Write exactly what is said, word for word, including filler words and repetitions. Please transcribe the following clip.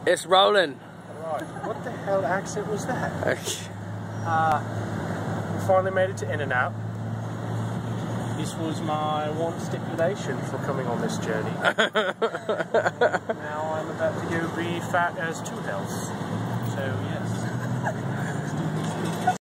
It's rolling. Right. What the hell accent was that? uh, we finally made it to In-N-Out. This was my one stipulation for coming on this journey. Now I'm about to go be fat as two health. So yes.